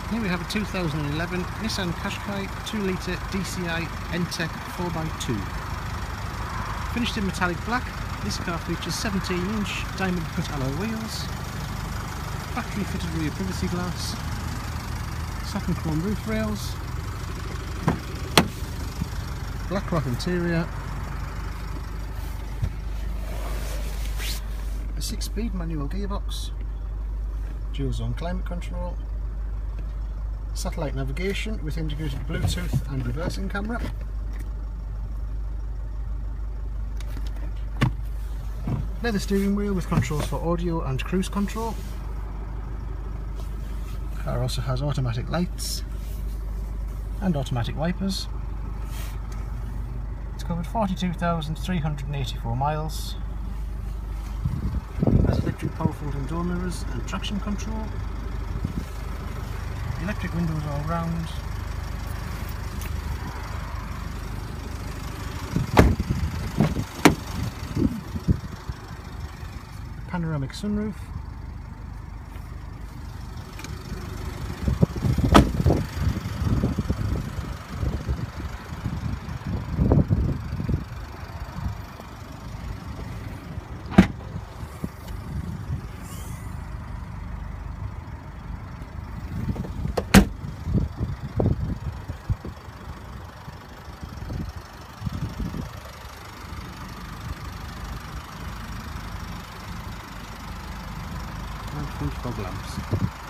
Here we have a 2011 Nissan Qashqai 2 litre DCI n-tec 4x2. Finished in metallic black, this car features 17-inch diamond cut alloy wheels, factory fitted rear privacy glass, satin chrome roof rails, black rock interior, a 6-speed manual gearbox, dual zone climate control, satellite navigation with integrated Bluetooth and reversing camera, leather steering wheel with controls for audio and cruise control. The car also has automatic lights and automatic wipers. It's covered 42,384 miles. Has electric power folding door mirrors and traction control. Electric windows all round. Panoramic sunroof. And front fog lamps.